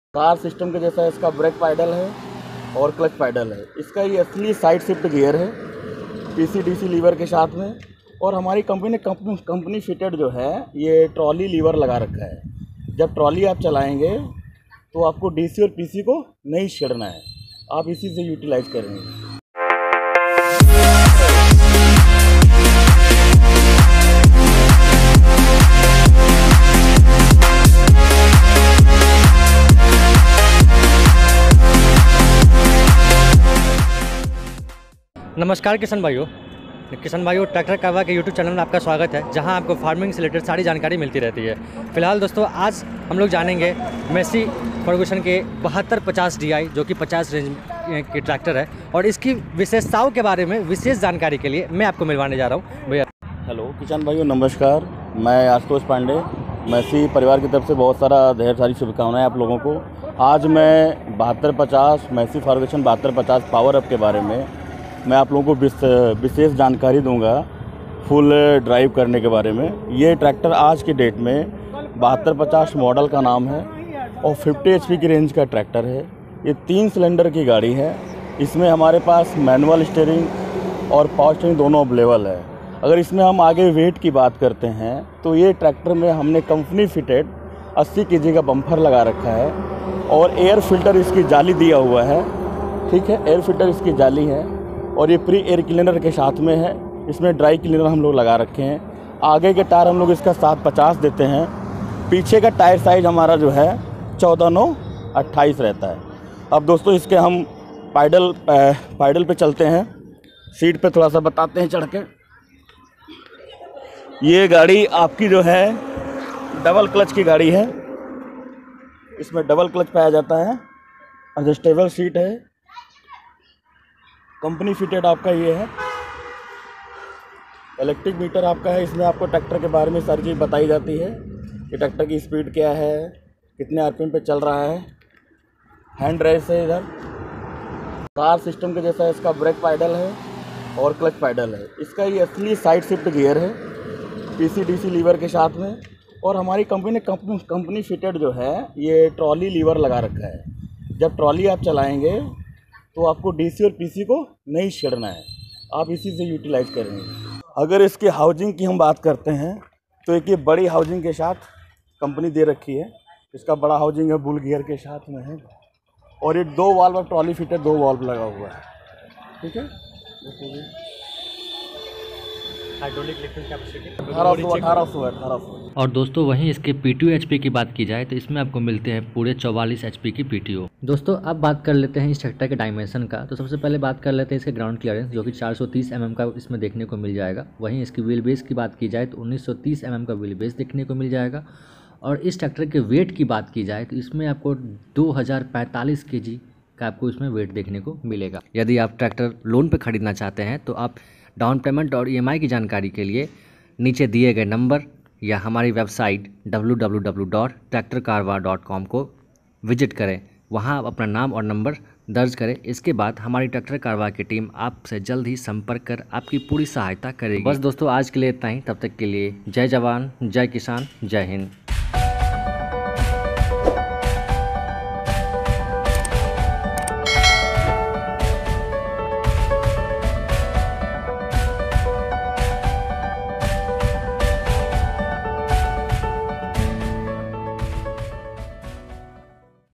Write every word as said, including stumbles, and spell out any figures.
Car system के जैसा इसका ब्रेक पैडल है और क्लच पैडल है। इसका ये असली साइड शिफ्ट गियर है पीसी डीसी लीवर के साथ में। और हमारी कंपनी ने कंपनी कंपनी फिटेड जो है ये ट्रॉली लीवर लगा रखा है। जब ट्रॉली आप चलाएंगे तो आपको डीसी और पीसी को नहीं छेड़ना है, आप इसी से यूटिलाइज करेंगे। नमस्कार किसान भाइयों किसान भाइयों ट्रैक्टर कारवा के यूट्यूब चैनल में आपका स्वागत है, जहां आपको फार्मिंग से रिलेटेड सारी जानकारी मिलती रहती है। फिलहाल दोस्तों आज हम लोग जानेंगे मेसी फर्गूसन के बहत्तर पचास डी आई जो कि पचास रेंज की ट्रैक्टर है, और इसकी विशेषताओं के बारे में विशेष जानकारी के लिए मैं आपको मिलवाने जा रहा हूँ भैया। हेलो किसान भाइयों, नमस्कार। मैं आशुतोष पांडे, मेसी परिवार की तरफ से बहुत सारा ढेर सारी शुभकामनाएँ आप लोगों को। आज मैं बहत्तर पचास मेसी फर्गूसन बहत्तर पचास पावर अप के बारे में मैं आप लोगों को विशेष जानकारी दूंगा, फुल ड्राइव करने के बारे में। ये ट्रैक्टर आज की डेट में बहत्तर पचास मॉडल का नाम है और पचास एचपी की रेंज का ट्रैक्टर है। ये तीन सिलेंडर की गाड़ी है। इसमें हमारे पास मैनुअल स्टीयरिंग और पावर स्टीयरिंग दोनों अवेलेबल है। अगर इसमें हम आगे वेट की बात करते हैं तो ये ट्रैक्टर में हमने कंपनी फिटेड अस्सी केजी का बम्पर लगा रखा है और एयर फिल्टर इसकी जाली दिया हुआ है। ठीक है, एयर फिल्टर इसकी जाली है और ये प्री एयर क्लीनर के साथ में है। इसमें ड्राई क्लीनर हम लोग लगा रखे हैं। आगे के टायर हम लोग इसका सात पचास देते हैं। पीछे का टायर साइज हमारा जो है चौदह नौ अट्ठाईस रहता है। अब दोस्तों इसके हम पैडल पैडल पे चलते हैं, सीट पे थोड़ा सा बताते हैं चढ़ के। ये गाड़ी आपकी जो है डबल क्लच की गाड़ी है। इसमें डबल क्लच पाया जाता है, एडजस्टेबल सीट है, कंपनी फिटेड आपका ये है। इलेक्ट्रिक मीटर आपका है। इसमें आपको ट्रैक्टर के बारे में सारी चीज़ बताई जाती है कि ट्रैक्टर की स्पीड क्या है, कितने आरपीएम पे चल रहा है। हैंड रेस है इधर। कार सिस्टम के जैसा इसका ब्रेक पैडल है और क्लच पैडल है। इसका ये असली साइड शिफ्ट गियर है पीसी डीसी लीवर के साथ में। और हमारी कंपनी ने कंपनी कंपनी फिटेड जो है ये ट्रॉली लीवर लगा रखा है। जब ट्रॉली आप चलाएँगे तो आपको डीसी और पीसी को नहीं छेड़ना है, आप इसी से यूटिलाइज करेंगे। अगर इसके हाउजिंग की हम बात करते हैं तो एक ये बड़ी हाउजिंग के साथ कंपनी दे रखी है। इसका बड़ा हाउजिंग है, बुल गियर के साथ में है। और ये दो वाल्व और ट्रॉली फिटेड दो वाल्व लगा हुआ है। ठीक है, हाइड्रोलिक लिफ्टिंग कैपेसिटी अठारह सौ अठारह सौ। और दोस्तों वहीं इसके P T O H P की बात की जाए तो इसमें आपको मिलते हैं पूरे चौवालीस एच पी की पी टी ओ। दोस्तों अब बात कर लेते हैं इस ट्रैक्टर के डायमेंशन का। तो सबसे पहले बात कर लेते हैं इसके ग्राउंड क्लियरेंस, जो कि चार सौ तीस एम एम का इसमें देखने को मिल जाएगा। वहीं इसकी व्हील बेस की बात की जाए तो उन्नीस सौ तीस एम एम का व्हील बेस देखने को मिल जाएगा। और इस ट्रैक्टर के वेट की बात की जाए तो इसमें आपको दो हज़ार पैंतालीस के जी का आपको इसमें वेट देखने को मिलेगा। यदि आप ट्रैक्टर लोन पर खरीदना चाहते हैं तो आप डाउन पेमेंट और ई एम आई की जानकारी के लिए नीचे दिए गए नंबर या हमारी website W W W dot tractor Karva dot com को विजिट करें। वहां आप अपना नाम और नंबर दर्ज करें। इसके बाद हमारी ट्रैक्टर कारवा की टीम आपसे जल्द ही संपर्क कर आपकी पूरी सहायता करेगी। बस दोस्तों आज के लिए इतना ही। तब तक के लिए जय जवान, जय किसान, जय हिंद।